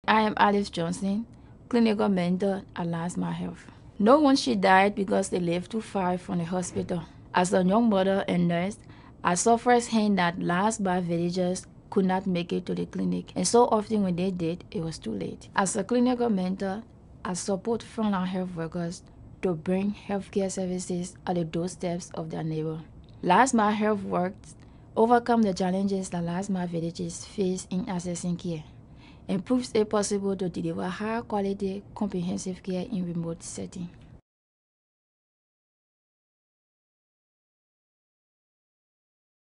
I am Alice Johnson, clinical mentor at Lasma Health. No one should die because they live too far from the hospital. As a young mother and nurse, I saw firsthand that Lasma villagers could not make it to the clinic, and so often when they did, it was too late. As a clinical mentor, I support frontline health workers to bring healthcare services at the doorsteps of their neighbor. Lasma Health works overcome the challenges that Lasma villages face in accessing care, and proves it possible to deliver high quality, comprehensive care in remote settings.